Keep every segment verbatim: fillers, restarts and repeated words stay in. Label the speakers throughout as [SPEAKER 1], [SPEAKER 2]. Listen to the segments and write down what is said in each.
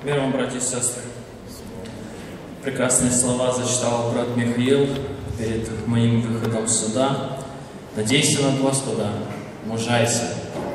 [SPEAKER 1] Мир вам, братья и сестры. Прекрасные слова зачитал брат Михаил перед моим выходом сюда. Надейся на Господа, мужайся.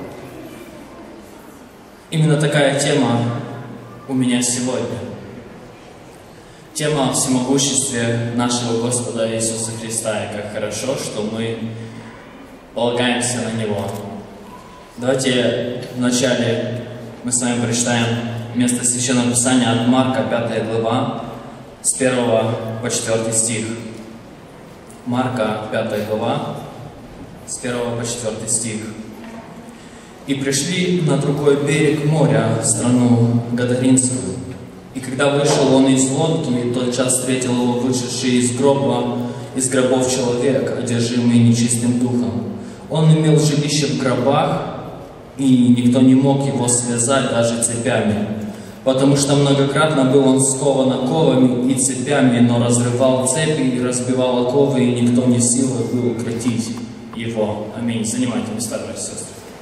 [SPEAKER 1] Именно такая тема у меня сегодня. Тема о всемогуществе нашего Господа Иисуса Христа, и как хорошо, что мы полагаемся на Него. Давайте вначале мы с вами прочитаем место Священного Писания от Марка, пятая глава, с первого по четвёртый стих. Марка, пятая глава, с первого по четвёртый стих. «И пришли на другой берег моря, страну Гадаринскую. И когда вышел он из лодки, тотчас встретил его вышедший из гроба, из гробов человек, одержимый нечистым духом. Он имел жилище в гробах, и никто не мог его связать даже цепями, потому что многократно был он скован оковами и цепями, но разрывал цепи и разбивал оковы, и никто не в силах был укротить его». Аминь. Занимайте места, братья и сестры.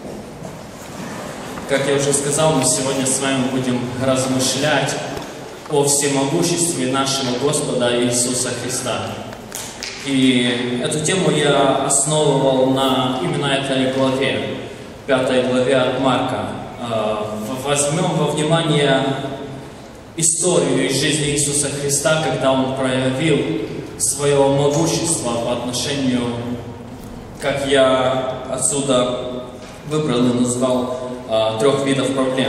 [SPEAKER 1] Как я уже сказал, мы сегодня с вами будем размышлять о всемогуществе нашего Господа Иисуса Христа. И эту тему я основывал на именно этой главе, пятой главе от Марка. Возьмем во внимание историю из жизни Иисуса Христа, когда Он проявил свое могущество по отношению, как я отсюда выбрал и назвал, трех видов проблем.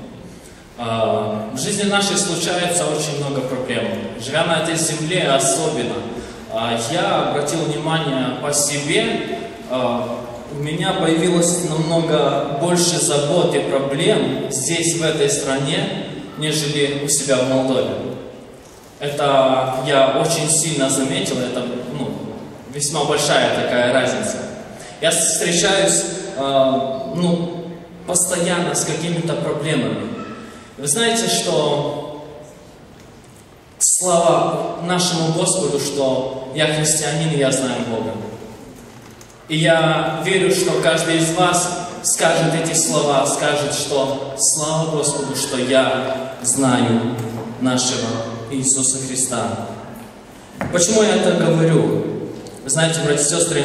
[SPEAKER 1] В жизни нашей случается очень много проблем. Живя на этой земле особенно. Я обратил внимание по себе, у меня появилось намного больше забот и проблем здесь, в этой стране, нежели у себя в Молдове. Это я очень сильно заметил, это ну, весьма большая такая разница. Я встречаюсь ну, постоянно с какими-то проблемами. Вы знаете, что слава нашему Господу, что я христианин, и я знаю Бога. И я верю, что каждый из вас скажет эти слова, скажет, что слава Господу, что я знаю нашего Иисуса Христа. Почему я это говорю? Вы знаете, братья и сестры,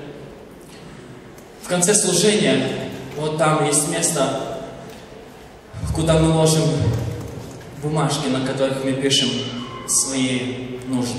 [SPEAKER 1] в конце служения, вот там есть место, куда мы ложим бумажки, на которых мы пишем свои нужды.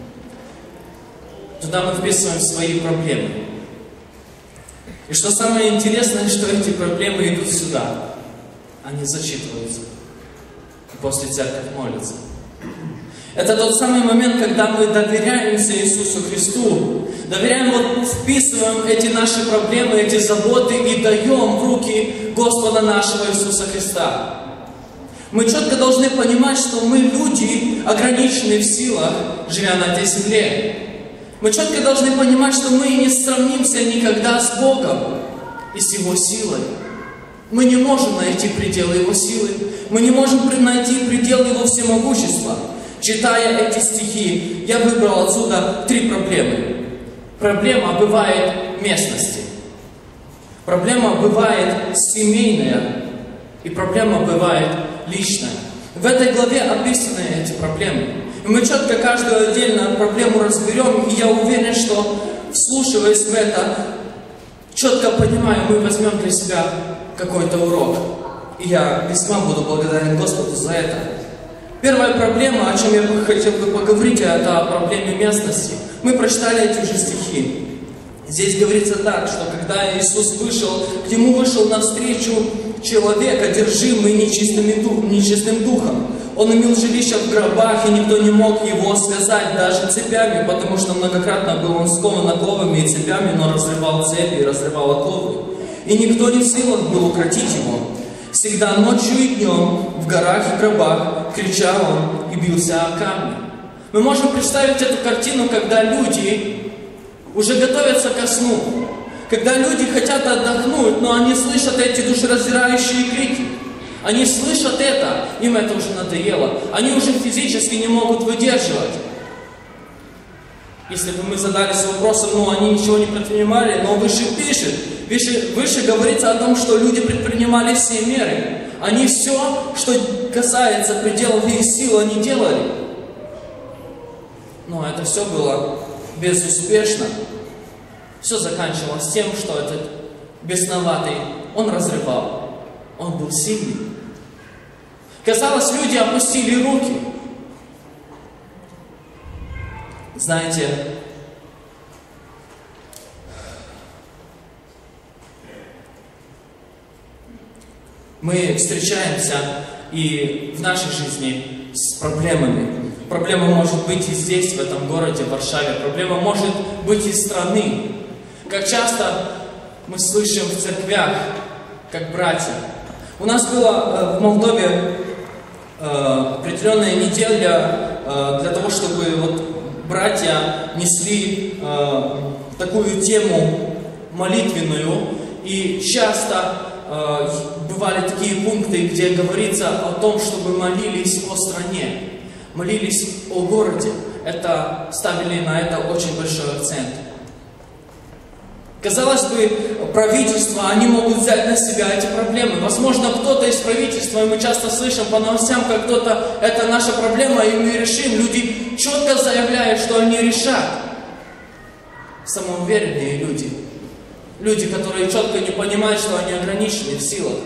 [SPEAKER 1] Туда мы вписываем свои проблемы. И что самое интересное, что эти проблемы идут сюда. Они зачитываются. И после церковь молится. Это тот самый момент, когда мы доверяемся Иисусу Христу. Доверяем, вот вписываем эти наши проблемы, эти заботы и даем в руки Господа нашего Иисуса Христа. Мы четко должны понимать, что мы люди, ограниченные в силах, живя на этой земле. Мы четко должны понимать, что мы не сравнимся никогда с Богом и с Его силой. Мы не можем найти пределы Его силы. Мы не можем найти пределы Его всемогущества. Читая эти стихи, я выбрал отсюда три проблемы. Проблема бывает местности. Проблема бывает семейная. И проблема бывает личная. В этой главе описаны эти проблемы. И мы четко каждую отдельную проблему разберем, и я уверен, что, вслушиваясь в это, четко понимаю, мы возьмем для себя какой-то урок. И я весьма буду благодарен Господу за это. Первая проблема, о чем я бы хотел бы поговорить, это о проблеме местности. Мы прочитали эти же стихи. Здесь говорится так, что когда Иисус вышел, к Нему вышел навстречу человек, одержимый нечистым, нечистым духом. Он имел жилище в гробах, и никто не мог его связать даже цепями, потому что многократно был он скован оковами и цепями, но разрывал цепи и разрывал оковы. И никто не в силах был укротить его. Всегда ночью и днем в горах и гробах кричал он и бился о камни. Мы можем представить эту картину, когда люди уже готовятся ко сну. Когда люди хотят отдохнуть, но они слышат эти душераздирающие крики. Они слышат это, им это уже надоело. Они уже физически не могут выдерживать. Если бы мы задались вопросом, ну они ничего не предпринимали, но выше пишет, выше, выше говорится о том, что люди предпринимали все меры. Они все, что касается пределов их сил, они делали. Но это все было безуспешно. Все заканчивалось тем, что этот бесноватый, он разрывал. Он был сильный. Казалось, люди опустили руки. Знаете, мы встречаемся и в нашей жизни с проблемами. Проблема может быть и здесь, в этом городе, в Варшаве. Проблема может быть из страны. Как часто мы слышим в церквях, как братья. У нас была э, в Молдове э, определенная неделя э, для того, чтобы вот, братья несли э, такую тему молитвенную. И часто э, бывали такие пункты, где говорится о том, чтобы молились о стране. Молились о городе. Это ставили на это очень большой акцент. Казалось бы, правительство, они могут взять на себя эти проблемы. Возможно, кто-то из правительства, и мы часто слышим по новостям, как кто-то, это наша проблема, и мы решим. Люди четко заявляют, что они решат. Самоуверенные люди. Люди, которые четко не понимают, что они ограничены в силах.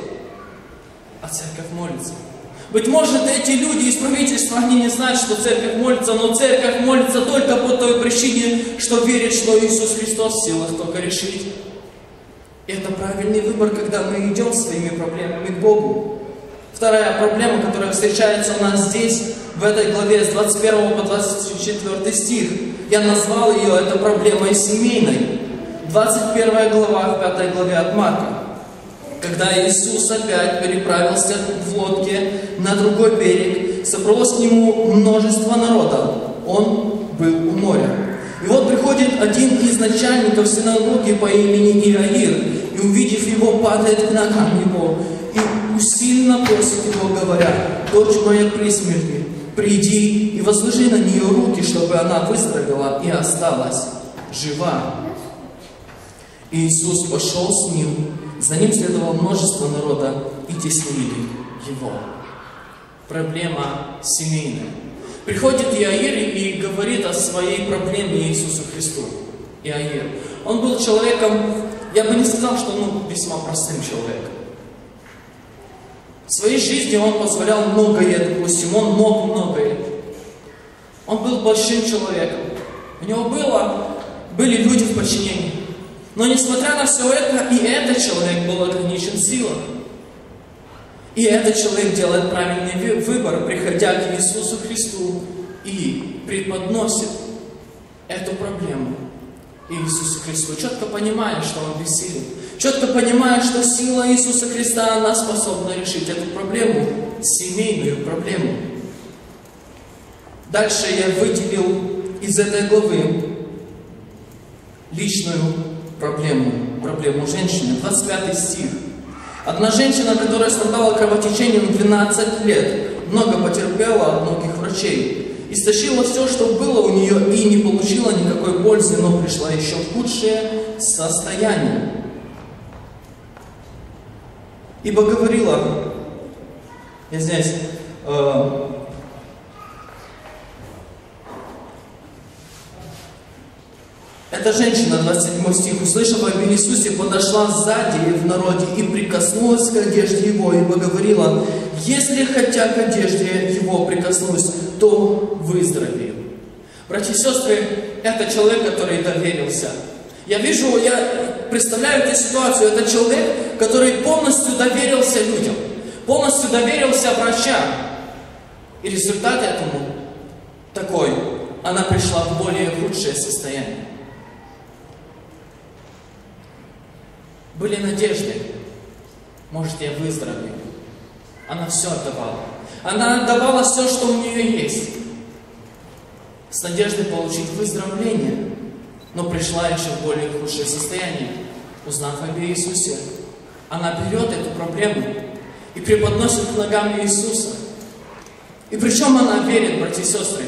[SPEAKER 1] А церковь молится. Быть может, эти люди из правительства, они не знают, что церковь молится, но церковь молится только по той причине, что верит, что Иисус Христос в силах только решить. И это правильный выбор, когда мы идем своими проблемами к Богу. Вторая проблема, которая встречается у нас здесь, в этой главе, с двадцать первого по двадцать четвёртый стих, я назвал ее, это проблемой семейной. двадцать первая глава, в пятой главе от Марка. Когда Иисус опять переправился в лодке на другой берег, собралось к Нему множество народа. Он был у моря. И вот приходит один из начальников синагоги по имени Иаир, и, увидев его, падает к ногам его, и усиленно просит его, говоря: «Дочь моя при смерти, приди и возложи на нее руки, чтобы она выздоровела и осталась жива». И Иисус пошел с ним. За ним следовало множество народа, и теснили его. Проблема семейная. Приходит Иаир и говорит о своей проблеме Иисусу Христу. Иаир. Он был человеком, я бы не сказал, что он был весьма простым человеком. В своей жизни он позволял многое, допустим, он мог многое. Он был большим человеком. У него было, были люди в подчинении. Но несмотря на все это, и этот человек был ограничен в силах. И этот человек делает правильный выбор, приходя к Иисусу Христу и преподносит эту проблему Иисусу Христу, четко понимая, что Он бессилен, четко понимая, что сила Иисуса Христа, она способна решить эту проблему, семейную проблему. Дальше я выделил из этой главы личную проблему, проблему женщины. двадцать пятый стих. Одна женщина, которая страдала кровотечением двенадцать лет, много потерпела от многих врачей, истощила все, что было у нее, и не получила никакой пользы, но пришла еще в худшее состояние. Ибо говорила, я здесь, э, эта женщина, двадцать седьмой стих, услышав об Иисусе, подошла сзади в народе и прикоснулась к одежде Его, ибо говорила: «Если хотя к одежде Его прикоснусь, то выздоровею». Братья и сестры, это человек, который доверился. Я вижу, я представляю эту ситуацию, это человек, который полностью доверился людям, полностью доверился врачам. И результат этому такой: она пришла в более худшее состояние. Были надежды. Может, я выздоровею. Она все отдавала. Она отдавала все, что у нее есть, с надеждой получить выздоровление. Но пришла еще в более худшее состояние. Узнав об Иисусе, она берет эту проблему и преподносит к ногам Иисуса. И причем она верит, братья и сестры,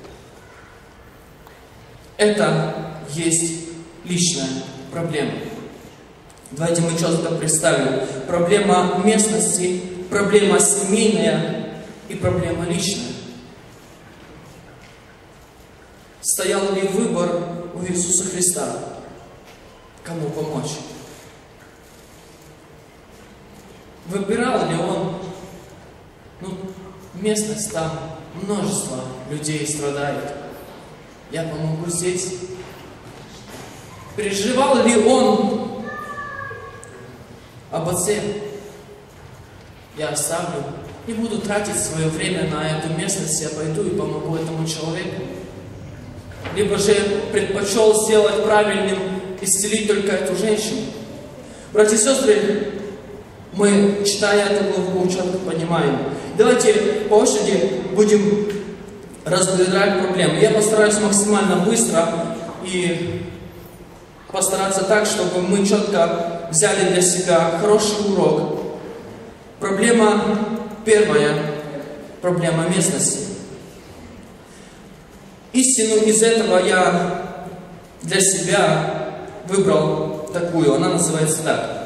[SPEAKER 1] это есть личная проблема. Давайте мы четко представим. Проблема местности проблема семейная и проблема личная. Стоял ли выбор у Иисуса Христа, кому помочь? Выбирал ли Он, ну, местность, там множество людей страдает, я помогу здесь. Переживал ли Он об отце? Я оставлю, не буду тратить свое время на эту местность, я пойду и помогу этому человеку. Либо же предпочел сделать правильным, исцелить только эту женщину. Братья и сестры, мы, читая эту главу, четко понимаем. Давайте по очереди будем разбирать проблемы. Я постараюсь максимально быстро и постараться так, чтобы мы четко взяли для себя хороший урок. Проблема первая, проблема местности. Истину из этого я для себя выбрал такую, она называется так.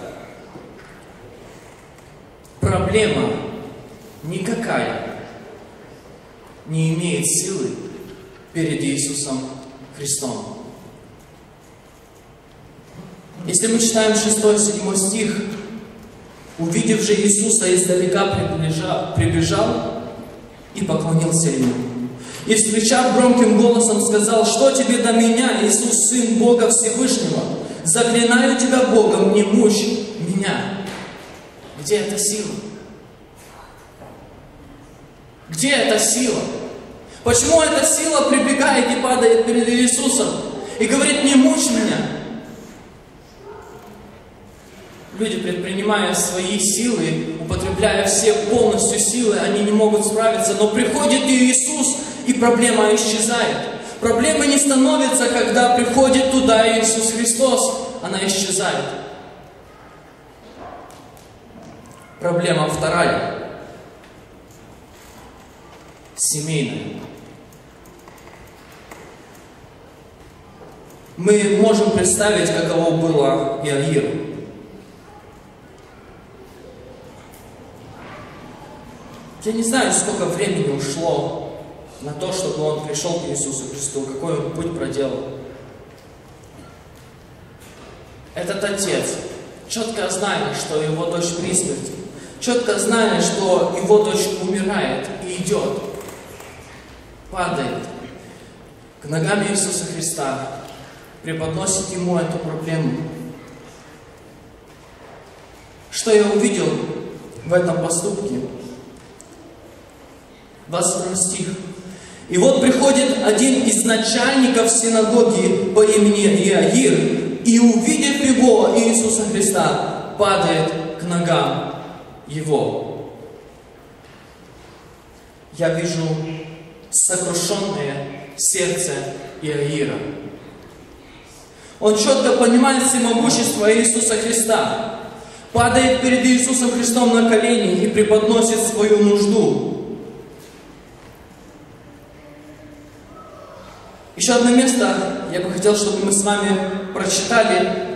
[SPEAKER 1] Проблема никакая не имеет силы перед Иисусом Христом. Если мы читаем шестой-седьмой стих, увидев же Иисуса издалека приближал, прибежал и поклонился Ему. И, встречав громким голосом, сказал: «Что тебе до меня, Иисус, Сын Бога Всевышнего? Заклинаю тебя Богом, не мучь меня». Где эта сила? Где эта сила? Почему эта сила прибегает и падает перед Иисусом и говорит: «Не мучь меня»? Люди, предпринимая свои силы, употребляя все полностью силы, они не могут справиться, но приходит Иисус, и проблема исчезает. Проблема не становится, когда приходит туда Иисус Христос, она исчезает. Проблема вторая, семейная. Мы можем представить, каково было Иаиру. Я не знаю, сколько времени ушло на то, чтобы он пришел к Иисусу Христу, какой он путь проделал. Этот отец, четко зная, что его дочь при смерти, четко зная, что его дочь умирает и идет, падает к ногам Иисуса Христа, преподносит ему эту проблему. Что я увидел в этом поступке? двадцать второй стих. «И вот приходит один из начальников синагоги по имени Иаир, и, увидев его, Иисуса Христа, падает к ногам его». Я вижу сокрушенное сердце Иаира. Он четко понимает всемогущество Иисуса Христа, падает перед Иисусом Христом на колени и преподносит свою нужду. Еще одно место я бы хотел, чтобы мы с вами прочитали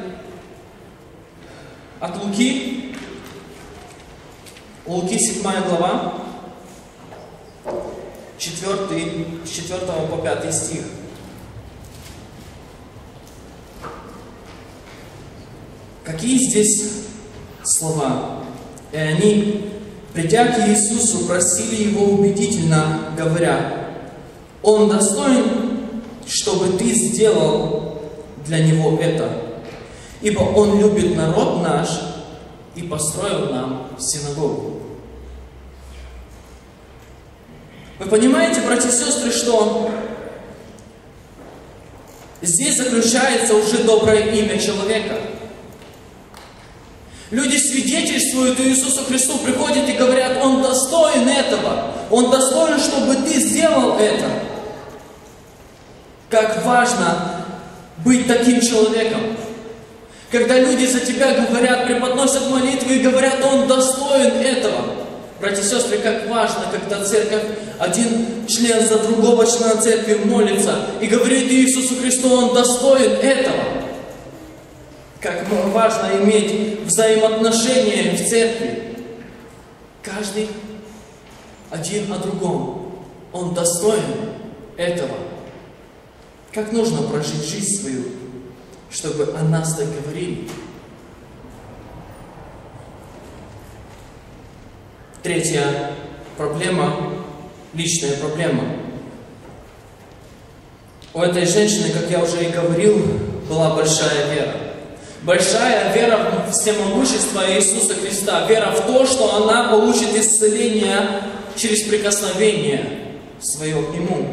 [SPEAKER 1] от Луки. Луки, седьмая глава, четвёртый, с четвёртого по пятый стих. Какие здесь слова? И они, придя к Иисусу, просили Его убедительно, говоря: «Он достоин, чтобы Ты сделал для Него это, ибо Он любит народ наш и построил нам синагогу». Вы понимаете, братья и сестры, что здесь заключается уже доброе имя человека. Люди свидетельствуют Иисусу Христу, приходят и говорят: «Он достоин этого, Он достоин, чтобы Ты сделал это». Как важно быть таким человеком. Когда люди за тебя говорят, преподносят молитвы и говорят: «Он достоин этого». Братья и сестры, как важно, когда церковь, один член за другого члена церкви молится и говорит Иисусу Христу: «Он достоин этого». Как важно иметь взаимоотношения в церкви. каждый один о другом. Он достоин этого. Как нужно прожить жизнь свою, чтобы о нас так говорили? Третья проблема, личная проблема. У этой женщины, как я уже и говорил, была большая вера. Большая вера в всемогущество Иисуса Христа. Вера в то, что она получит исцеление через прикосновение свое к Нему.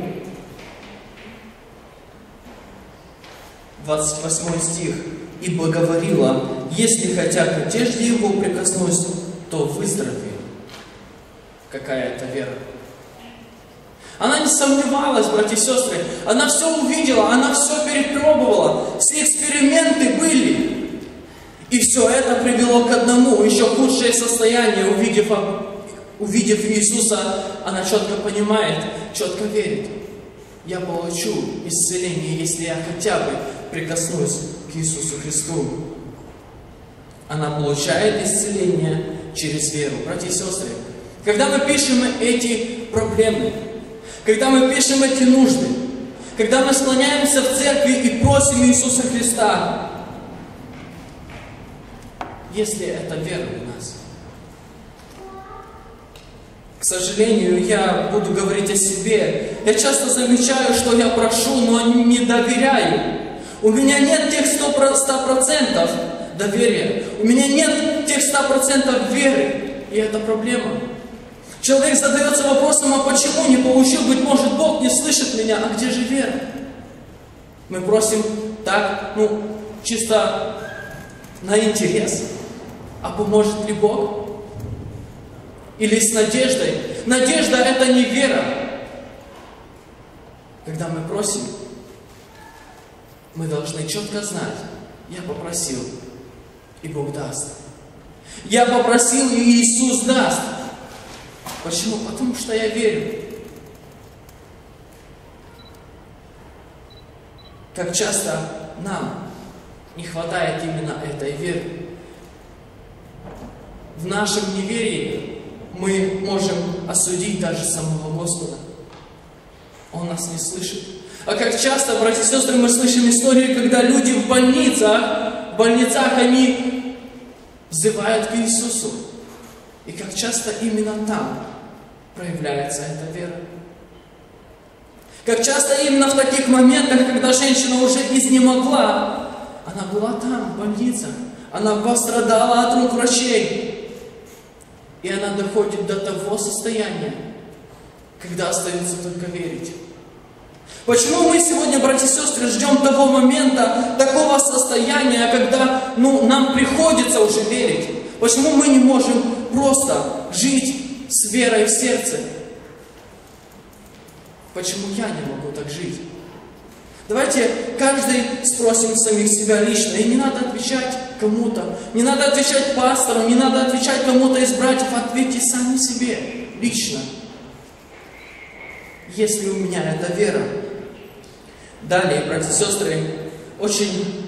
[SPEAKER 1] двадцать восьмой стих. «Ибо говорила, если хотя к одежде Его прикоснусь, то выздоровею». Какая это вера? Она не сомневалась, братья и сестры. Она все увидела, она все перепробовала. Все эксперименты были. И все это привело к одному, еще худшее состояние. Увидев, увидев Иисуса, она четко понимает, четко верит. Я получу исцеление, если я хотя бы прикоснусь к Иисусу Христу. Она получает исцеление через веру. Братья и сестры, когда мы пишем эти проблемы, когда мы пишем эти нужды, когда мы склоняемся в церкви и просим Иисуса Христа, если это вера у нас. К сожалению, я буду говорить о себе. Я часто замечаю, что я прошу, но не доверяю. У меня нет тех ста процентов доверия. У меня нет тех ста процентов веры. И это проблема. Человек задается вопросом, а почему не получил? Быть может, Бог не слышит меня. А где же вера? Мы просим так, ну, чисто на интерес. А поможет ли Бог? Или с надеждой? Надежда – это не вера. Когда мы просим, мы должны четко знать, я попросил, и Бог даст. Я попросил, и Иисус даст. Почему? Потому что я верю. Как часто нам не хватает именно этой веры. В нашем неверии мы можем осудить даже самого Господа. Он нас не слышит. А как часто, братья и сестры, мы слышим истории, когда люди в больницах, в больницах они взывают к Иисусу. И как часто именно там проявляется эта вера. Как часто именно в таких моментах, когда женщина уже изнемогла, она была там, в больнице, она пострадала от рук врачей. И она доходит до того состояния, когда остается только верить. Почему мы сегодня, братья и сестры, ждем того момента, такого состояния, когда ну, нам приходится уже верить? Почему мы не можем просто жить с верой в сердце? Почему я не могу так жить? Давайте каждый спросим самих себя лично. И не надо отвечать кому-то, не надо отвечать пастору, не надо отвечать кому-то из братьев. Ответьте сами себе лично. Если у меня эта вера. Далее, братья и сестры, очень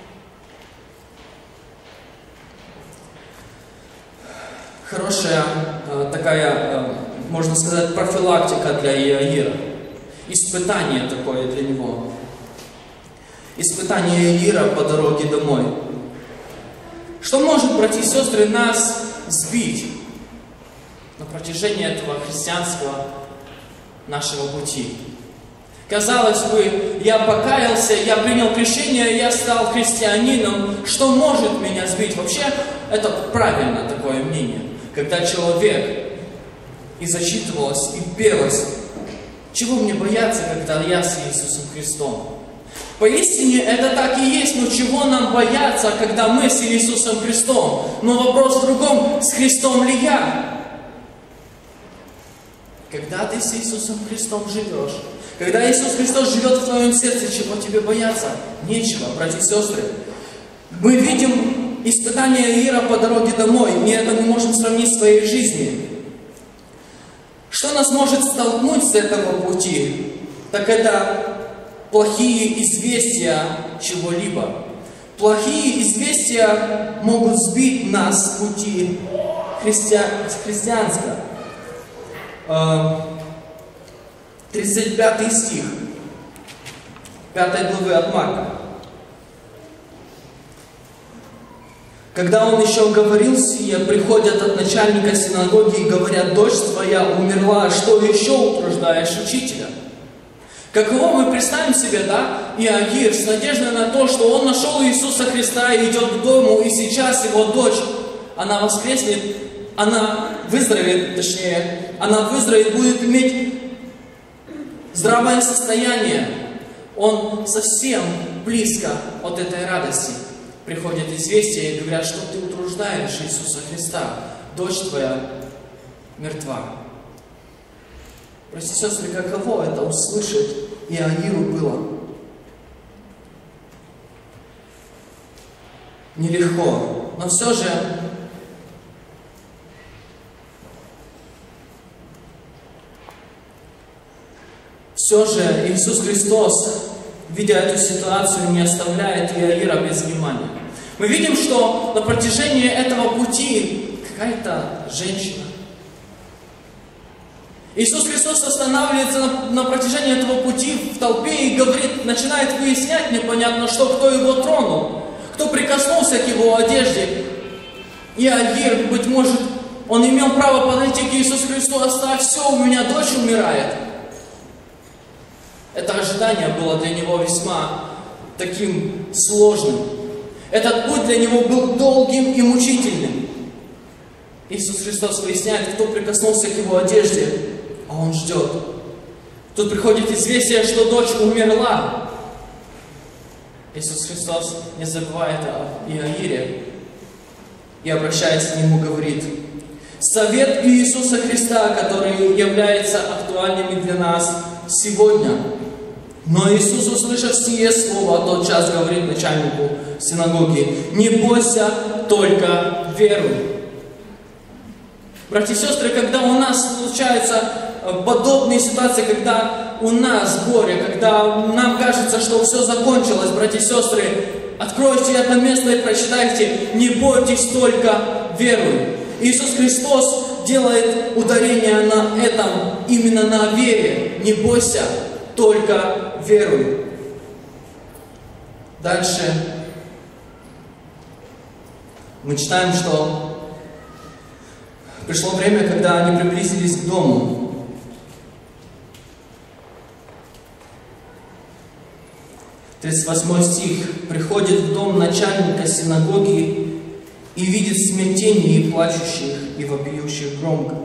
[SPEAKER 1] хорошая такая, можно сказать, профилактика для Иаира. Испытание такое для него. Испытание Иаира по дороге домой. Что может, братья и сестры, нас сбить на протяжении этого христианского нашего пути? Казалось бы, я покаялся, я принял крещение, я стал христианином. Что может меня сбить? Вообще, это правильно такое мнение. Когда человек и зачитывалось, и пелось, чего мне бояться, когда я с Иисусом Христом? Поистине это так и есть, но чего нам бояться, когда мы с Иисусом Христом? Но вопрос в другом, с Христом ли я? Когда ты с Иисусом Христом живешь, когда Иисус Христос живет в твоем сердце, чего тебе бояться? Нечего, братья и сестры. Мы видим испытание Иаира по дороге домой, и это мы можем сравнить в своей жизни. Что нас может столкнуть с этого пути? Так это плохие известия чего-либо. Плохие известия могут сбить нас с пути христиан, христианское. тридцать пятый стих пятой главы от Марка. Когда он еще говорил сие, приходят от начальника синагоги и говорят: дочь твоя умерла, что еще утруждаешь учителя? Каково мы представим себе, да, Иаир с надеждой на то, что он нашел Иисуса Христа и идет к дому, и сейчас его дочь, она воскреснет, она выздоровеет, точнее, она выздоровеет, будет иметь здравое состояние. Он совсем близко от этой радости. Приходят известия и говорят, что ты утруждаешь Иисуса Христа, дочь твоя мертва. Братья и сестры, каково это услышать Иаиру было? Нелегко, но все же все же Иисус Христос, видя эту ситуацию, не оставляет Иаира без внимания. Мы видим, что на протяжении этого пути какая-то женщина. Иисус Христос останавливается на, на протяжении этого пути в толпе и говорит, начинает выяснять непонятно что, кто его тронул, кто прикоснулся к его одежде. Иаир, быть может, он имел право подойти к Иисусу Христу: оставь все, у меня дочь умирает. Это ожидание было для него весьма таким сложным. Этот путь для него был долгим и мучительным. Иисус Христос выясняет, кто прикоснулся к его одежде, а он ждет. Тут приходит известие, что дочь умерла. Иисус Христос не забывает о Иаире и, обращаясь к нему, говорит: совет Иисуса Христа, который является актуальным для нас сегодня. Но Иисус, услышав сие слово, тот час говорит начальнику синагоги: не бойся, только веруй. Братья и сестры, когда у нас случаются подобные ситуации, когда у нас горе, когда нам кажется, что все закончилось, братья и сестры, откройте это место и прочитайте: не бойтесь, только веруй. Иисус Христос делает ударение на этом, именно на вере. Не бойся, только веруй. Дальше мы читаем, что пришло время, когда они приблизились к дому. тридцать восьмой стих. Приходит в дом начальника синагоги и видит смятение и плачущих, и вопиющих громко.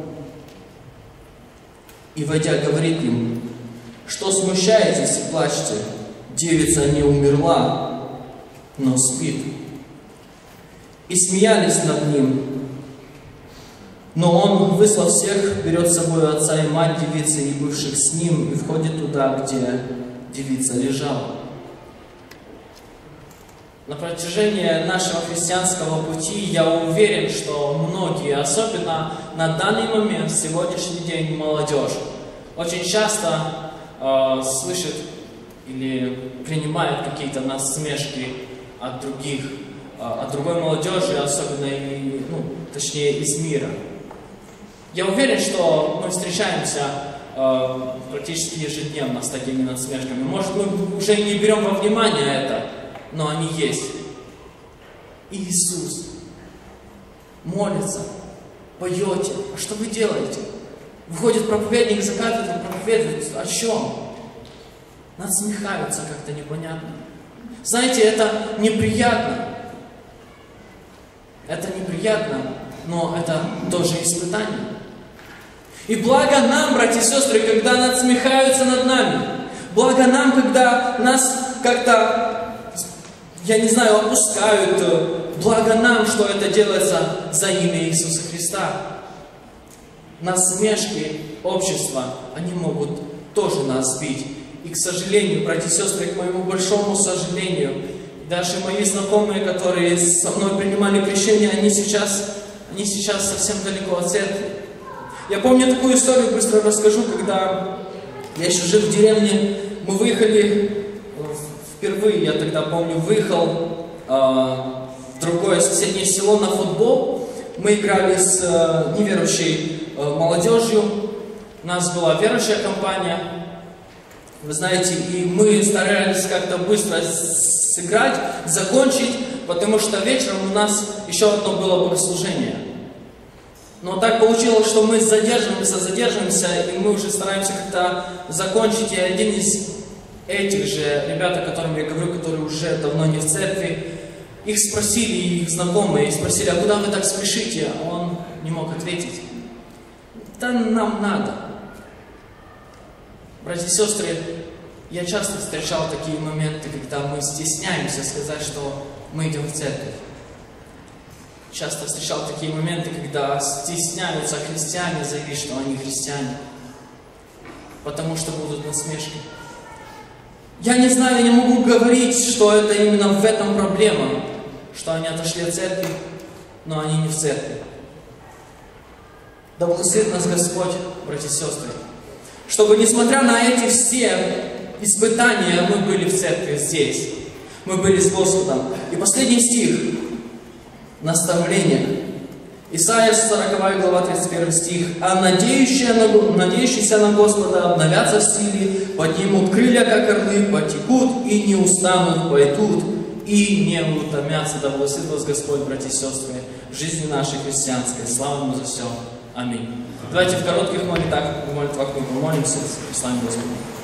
[SPEAKER 1] И, войдя, говорит им: что смущаетесь и плачете? Девица не умерла, но спит. И смеялись над ним. Но он, выслав всех, берет с собой отца и мать девицы и бывших с ним, и входит туда, где девица лежала. На протяжении нашего христианского пути я уверен, что многие, особенно на данный момент, в сегодняшний день, молодежь, очень часто э, слышит или принимает какие-то насмешки от других, э, от другой молодежи, особенно, и, ну, точнее, из мира. Я уверен, что мы встречаемся э, практически ежедневно с такими насмешками. Может, мы уже не берем во внимание это, но они есть. Иисус молится, поете. А что вы делаете? Выходит проповедник за кафедру, проповедует. О чем? Насмехаются как-то непонятно. Знаете, это неприятно. Это неприятно, но это тоже испытание. И благо нам, братья и сестры, когда насмехаются над нами. Благо нам, когда нас как-то, я не знаю, опускают. Благо нам, что это делается за имя Иисуса Христа. Насмешки общества, они могут тоже нас сбить. И, к сожалению, братья и сестры, к моему большому сожалению, даже мои знакомые, которые со мной принимали крещение, они сейчас, они сейчас совсем далеко от церкви. Я помню такую историю, быстро расскажу, когда я еще жил в деревне, мы выехали, впервые, я тогда помню, выехал э, в другое соседнее село на футбол. мы играли с неверующей молодежью. У нас была верующая компания. Вы знаете, и мы старались как-то быстро сыграть, закончить, потому что вечером у нас еще одно было богослужение. Но так получилось, что мы задерживаемся, задерживаемся, и мы уже стараемся как-то закончить. И один из этих же ребят, о котором я говорю, которые уже давно не в церкви, их спросили, их знакомые, спросили, а куда вы так спешите? А он не мог ответить. Да нам надо. Братья и сестры, я часто встречал такие моменты, когда мы стесняемся сказать, что мы идем в церковь. Часто встречал такие моменты, когда стесняются христиане заявить, что они христиане, потому что будут насмешки. Я не знаю, я не могу говорить, что это именно в этом проблема, что они отошли от церкви, но они не в церкви. Да благословит нас Господь, братья и сестры, чтобы, несмотря на эти все испытания, мы были в церкви здесь. Мы были с Господом. И последний стих. Наставление. Исайя сороковая глава, тридцать первый стих. «А надеющиеся на, надеющиеся на Господа обновятся в силе, поднимут крылья, как орлы, потекут и не устанут, пойдут и не утомятся». Да благословит вас Господь, братья и сестры, в жизни нашей христианской. Слава Ему за все. Аминь. Давайте в коротких молитвах, молитвах мы помолимся, славим Господа.